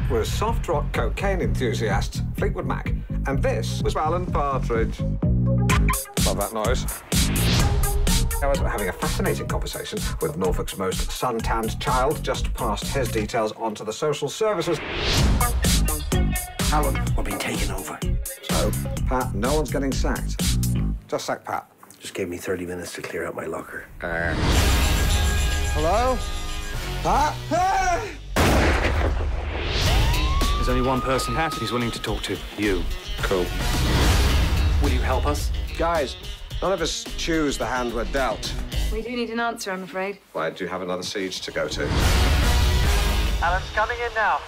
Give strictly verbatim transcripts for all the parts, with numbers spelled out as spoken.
That was soft rock cocaine enthusiast Fleetwood Mac. And this was Alan Partridge. Love that noise. I was having a fascinating conversation with Norfolk's most sun-tanned child. Just passed his details on to the social services. Alan, we're being taken over. So, Pat, no one's getting sacked. Just sack Pat. Just gave me thirty minutes to clear out my locker. Uh... Hello? Pat? Hey! There's only one person Pat he's willing to talk to. You. Cool. Will you help us? Guys, none of us choose the hand we're dealt. We do need an answer, I'm afraid. Why do you have another siege to go to? Alan's coming in now.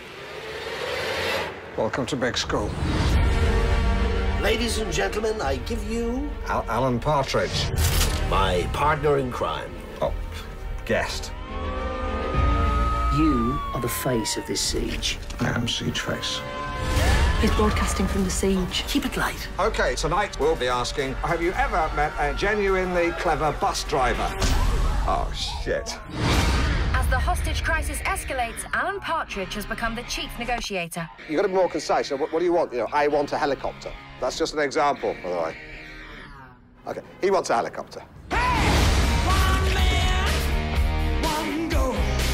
Welcome to Big School. Ladies and gentlemen, I give you... Al Alan Partridge. My partner in crime. Oh, guest. You are the face of this siege. I am Siege Face. He's broadcasting from the siege. Keep it light. OK, tonight we'll be asking, have you ever met a genuinely clever bus driver? Oh, shit. As the hostage crisis escalates, Alan Partridge has become the chief negotiator. You've got to be more concise. What, what do you want? You know, I want a helicopter. That's just an example, by the way. OK, he wants a helicopter. One man, one goal.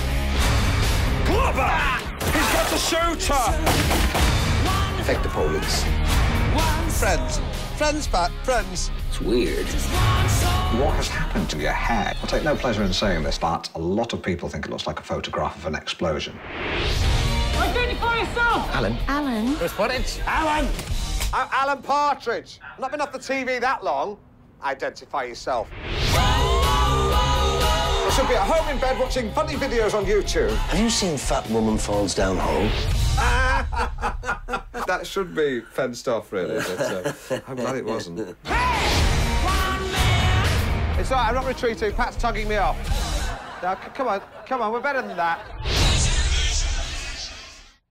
Globber! He's got the shooter! Take the police. Friends. Friends, Pat. Friends. It's weird. What has happened to your hair? I take no pleasure in saying this, but a lot of people think it looks like a photograph of an explosion. Identify yourself! Alan. Alan? There's footage. Alan! I'm Alan Partridge. Not been off the T V that long. Identify yourself. I should be at home in bed watching funny videos on YouTube. Have you seen Fat Woman Falls Down Hole? That should be fenced off, really, but uh, I'm glad it wasn't. It's all right, I'm not retreating. Pat's tugging me off. Now, c come on, come on, we're better than that.